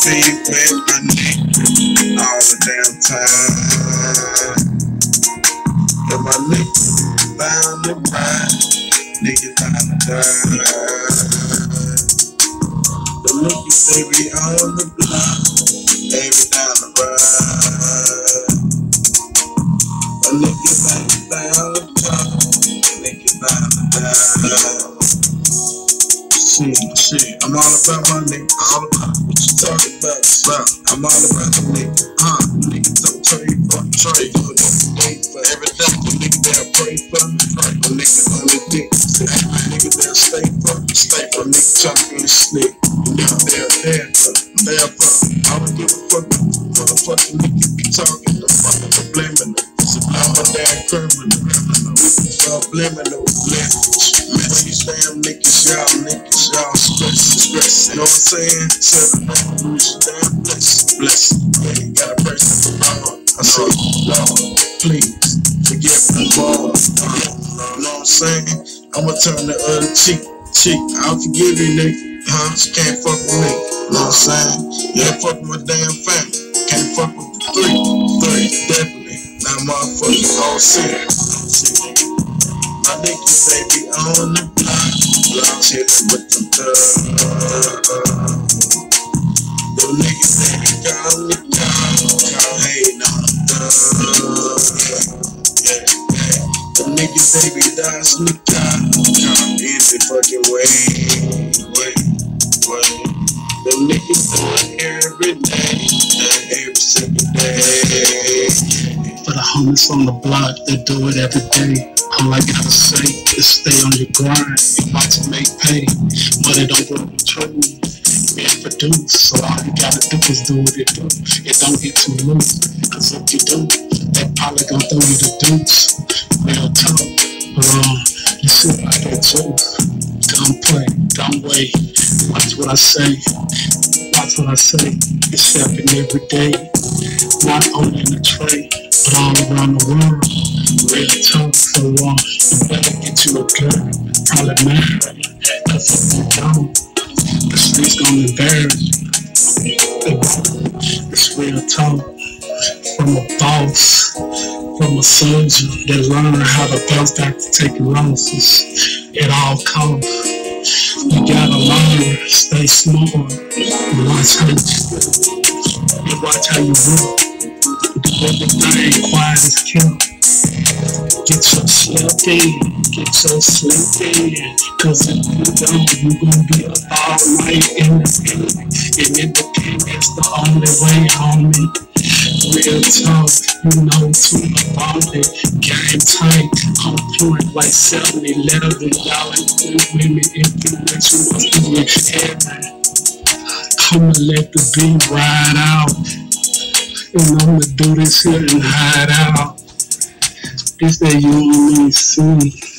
feet wet my neck all the damn time. And my nigga bound to ride, nigga bound to die. The niggas they be on the block, they be down the ride. A nigga bound to die, nigga bound to die. Shit, I'm all about my nigga, all about what you talking about. I'm all about the nigga, nigga don't trade for me, trade for every day. The nigga that pray for me, the nigga on the dick, the nigga that stay for me, the nigga chopping slick, the nigga there for me, I don't give a fuck what the motherfucking nigga be talking, the fucking subliminal, I'm a damn criminal, subliminal language. These damn niggas, y'all stress. Know what I'm saying? Lose your damn bless. Yeah, you got a person for Lord. I say, Lord, please forgive me, Lord. You know what I'm saying? I'ma turn the other cheek. I'll forgive you, nigga. She can't fuck with me. Know what I'm saying? You ain't fuck with my damn family. Can't fuck with the three, definitely. Now motherfuckers all sick. My niggas, they be on the block, chillin' with them thugs. Them niggas, they be calling me call hating on them thugs. Yeah. Them niggas, they be dodging the call any fucking way. Them niggas do it every day, every single day. For the homies on the block, they do it every day. All I gotta say is stay on your grind. You about to make pay, but it don't go true. Man produce, so all you gotta do is do what it do. It don't get too loose, cause if you do, they probably gon' throw you the deuce. Real talk, but you see like that too. Don't play, don't wait. Watch what I say. It's happening every day, not only in the trade, but all around the world. Real talk, so you better get you a girl, probably married, cause if you don't, the streets gonna embarrass you. It's real talk, from a boss, from a soldier that learned how to bounce back to take losses. It all costs. You gotta learn, stay smart, and watch how you work. Do everything quiet as kept. Get your sleep in, cause if you don't, you gon' be up all night independent. And independence the only way, homie. Real talk, you know too about it. Game tight, on point like 7-11. Y'all ain't good women, influential must be in heaven. I'ma let the beat ride out, and I'ma do this here and hide out. This that you only see.